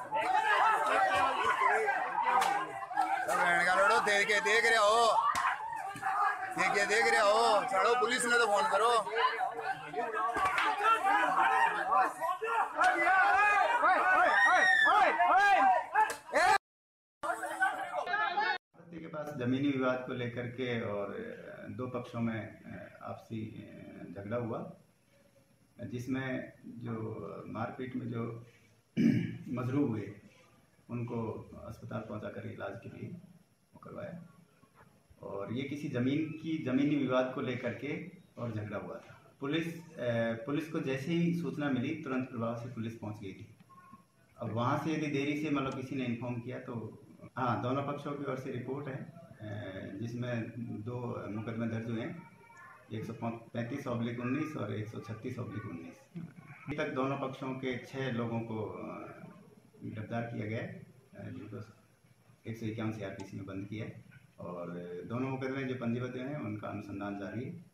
लड़ो देख रहे हो, देख रहे हो, चलो पुलिस ने तो फोन करो। के पास जमीनी विवाद को लेकर के और दो पक्षों में आपसी झगड़ा हुआ, जिसमें जो मारपीट में जो मजरूह हुए उनको अस्पताल पहुंचाकर इलाज के लिए करवाया। और ये किसी जमीनी विवाद को लेकर के और झगड़ा हुआ था। पुलिस को जैसे ही सूचना मिली तुरंत प्रभाव से पुलिस पहुंच गई थी। अब वहां से यदि देरी से मतलब किसी ने इन्फॉर्म किया तो हाँ, दोनों पक्षों की ओर से रिपोर्ट है, जिसमें 2 मुकदमे दर्ज हुए हैं, 135/19 और 136/19। अभी तक दोनों पक्षों के 6 लोगों को गिरफ्तार किया गया है, जिनको 151 CRPC में बंद किया है। और दोनों मुकदमे जो पंजीबद्ध हैं उनका अनुसंधान जारी है।